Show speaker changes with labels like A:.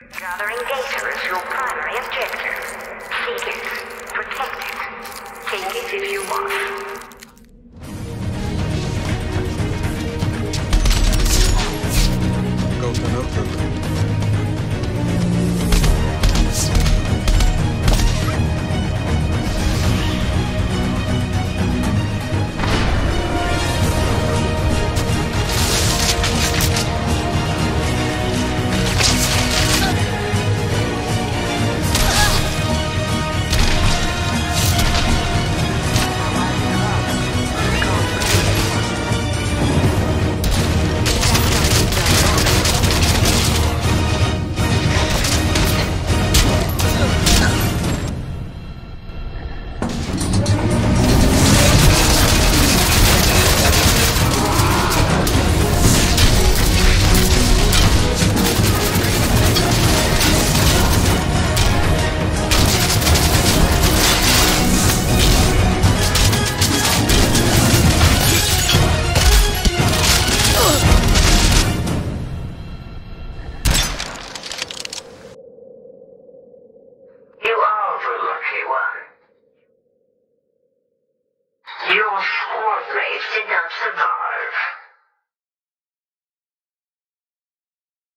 A: Gathering data is your primary objective. Seek it. Protect it. Take it if you must.
B: Go to another.
A: Your squad mates did not survive.